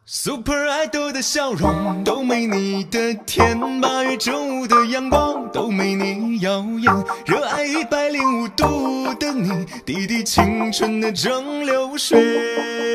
Super Idol 的笑容都没你的甜，8月正午的阳光都没你耀眼，热爱105度的你，滴滴青春的蒸馏水。